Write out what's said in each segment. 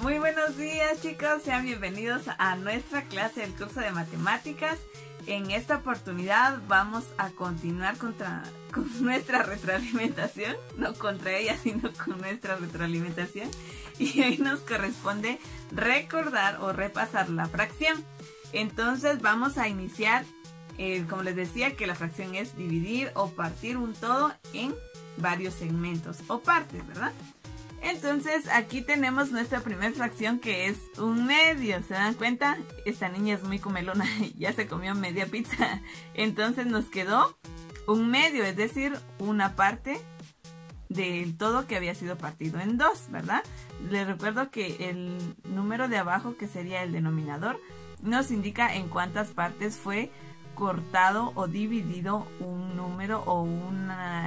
Muy buenos días, chicos, sean bienvenidos a nuestra clase del curso de matemáticas. En esta oportunidad vamos a continuar con nuestra retroalimentación, no contra ella, sino con nuestra retroalimentación. Y hoy nos corresponde recordar o repasar la fracción. Entonces vamos a iniciar, como les decía, que la fracción es dividir o partir un todo en varios segmentos o partes, ¿verdad? Entonces aquí tenemos nuestra primera fracción, que es un medio. ¿Se dan cuenta? Esta niña es muy comelona, ya se comió media pizza. Entonces nos quedó un medio, es decir, una parte del todo que había sido partido en dos, ¿verdad? Les recuerdo que el número de abajo, que sería el denominador, nos indica en cuántas partes fue cortado o dividido un número o un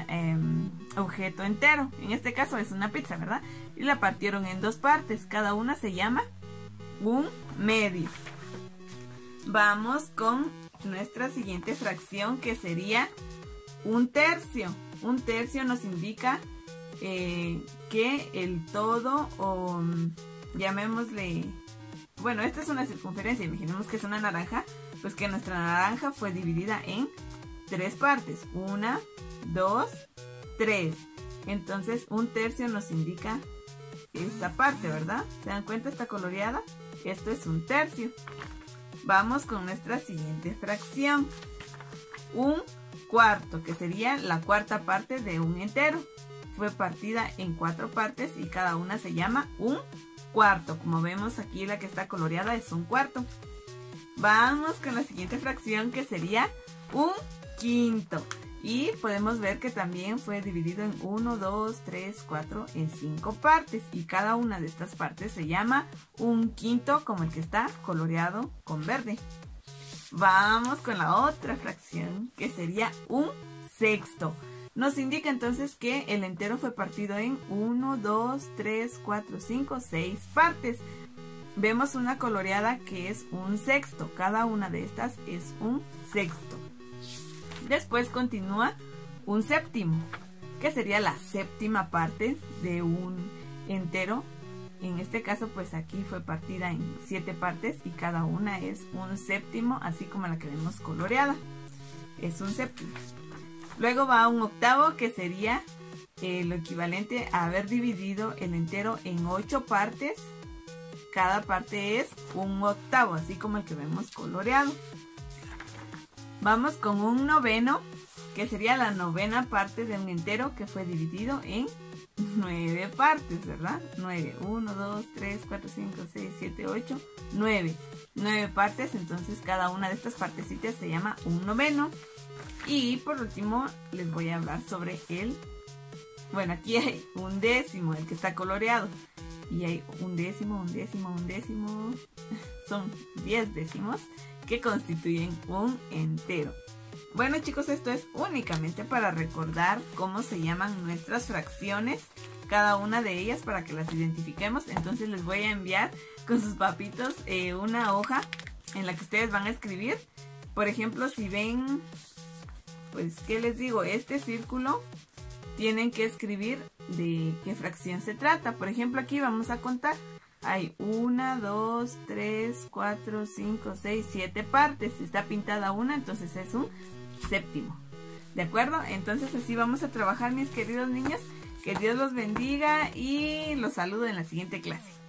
objeto entero. En este caso es una pizza, ¿verdad? Y la partieron en dos partes. Cada una se llama un medio. Vamos con nuestra siguiente fracción, que sería un tercio. Un tercio nos indica que el todo, o llamémosle, bueno, esta es una circunferencia, imaginemos que es una naranja, pues que nuestra naranja fue dividida en tres partes, 1, 2, 3. Entonces un tercio nos indica esta parte, ¿verdad? ¿Se dan cuenta? Está coloreada. Esto es un tercio. Vamos con nuestra siguiente fracción. Un cuarto, que sería la cuarta parte de un entero. Fue partida en 4 partes y cada una se llama un cuarto. Como vemos aquí, la que está coloreada es un cuarto. Vamos con la siguiente fracción, que sería un quinto. Y podemos ver que también fue dividido en 1, 2, 3, 4, en 5 partes. Y cada una de estas partes se llama un quinto, como el que está coloreado con verde. Vamos con la otra fracción, que sería un sexto. Nos indica entonces que el entero fue partido en 1, 2, 3, 4, 5, 6 partes. Vemos una coloreada que es un sexto. Cada una de estas es un sexto. Después continúa un séptimo, que sería la séptima parte de un entero. En este caso, pues aquí fue partida en 7 partes y cada una es un séptimo, así como la que vemos coloreada. Es un séptimo. Luego va un octavo, que sería lo equivalente a haber dividido el entero en 8 partes. Cada parte es un octavo, así como el que vemos coloreado. Vamos con un noveno, que sería la novena parte de un entero que fue dividido en 9 partes, ¿verdad? 9, 1, 2, 3, 4, 5, 6, 7, 8, 9. 9 partes, entonces cada una de estas partecitas se llama un noveno. Y por último les voy a hablar sobre bueno, aquí hay un décimo, el que está coloreado. Y hay un décimo, un décimo, un décimo. Son 10 décimos que constituyen un entero. Bueno, chicos, esto es únicamente para recordar cómo se llaman nuestras fracciones, cada una de ellas, para que las identifiquemos. Entonces les voy a enviar con sus papitos una hoja en la que ustedes van a escribir. Por ejemplo, si ven, pues, ¿qué les digo? Este círculo, tienen que escribir de qué fracción se trata. Por ejemplo, aquí vamos a contar. Hay 1, 2, 3, 4, 5, 6, 7 partes. Si está pintada una, entonces es un séptimo. ¿De acuerdo? Entonces así vamos a trabajar, mis queridos niños. Que Dios los bendiga y los saludo en la siguiente clase.